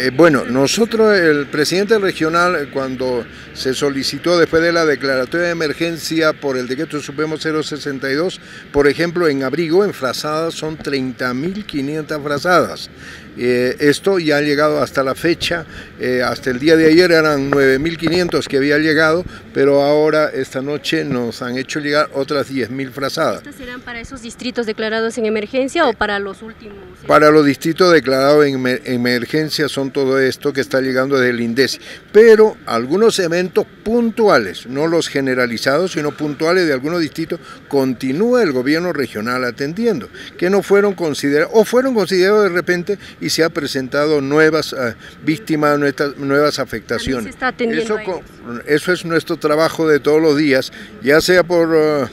Bueno, nosotros, el presidente regional, cuando se solicitó después de la declaratoria de emergencia por el decreto supremo 062, por ejemplo, en abrigo, en frazadas, son 30.500 frazadas. Esto ya ha llegado hasta la fecha, hasta el día de ayer eran 9.500 que había llegado, pero ahora esta noche nos han hecho llegar otras 10.000 frazadas. ¿Estas serán para esos distritos declarados en emergencia o para los últimos? Para los distritos declarados en emergencia son todo esto que está llegando desde el INDECI, pero algunos eventos puntuales, no los generalizados, sino puntuales de algunos distritos, continúa el gobierno regional atendiendo, que no fueron considerados, o fueron considerados de repente y se ha presentado nuevas víctimas, nuevas afectaciones. Se está atendiendo eso es nuestro trabajo de todos los días, ya sea por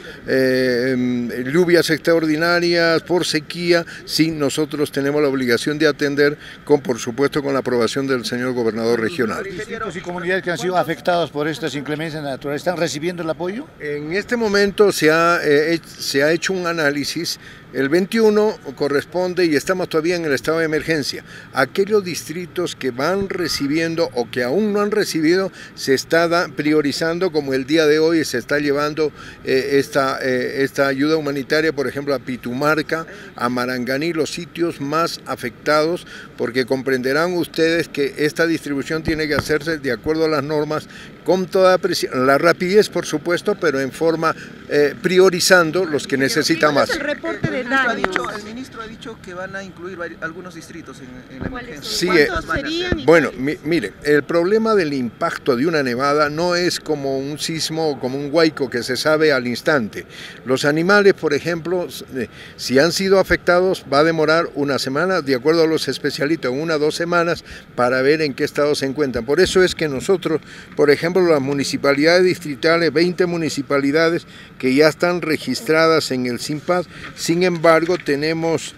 lluvias extraordinarias, por sequía, sí, nosotros tenemos la obligación de atender, por supuesto con la aprobación del señor gobernador regional. ¿Distritos y comunidades que han sido afectados por estas inclemencias naturales están recibiendo el apoyo? En este momento se ha hecho un análisis. El 21 corresponde, y estamos todavía en el estado de emergencia, aquellos distritos que van recibiendo o que aún no han recibido, se está priorizando, como el día de hoy se está llevando esta ayuda humanitaria, por ejemplo, a Pitumarca, a Maranganí, los sitios más afectados, porque comprenderán ustedes que esta distribución tiene que hacerse de acuerdo a las normas, con toda la rapidez, por supuesto, pero en forma priorizando los que necesitan más. El ministro ha dicho que van a incluir algunos distritos en la emergencia. Sí, ¿Cuántos serían? Bueno, mire, el problema del impacto de una nevada no es como un sismo o como un huaico que se sabe al instante. Los animales, por ejemplo, si han sido afectados, va a demorar una semana, de acuerdo a los especialistas, 1 o 2 semanas, para ver en qué estado se encuentran. Por eso es que nosotros, por ejemplo, las municipalidades distritales, 20 municipalidades que ya están registradas en el SINPAD, sin embargo tenemos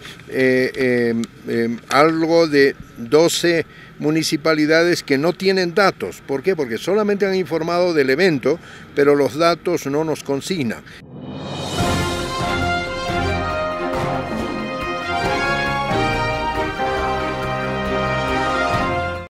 algo de 12 municipalidades que no tienen datos. ¿Por qué? Porque solamente han informado del evento, pero los datos no nos consignan.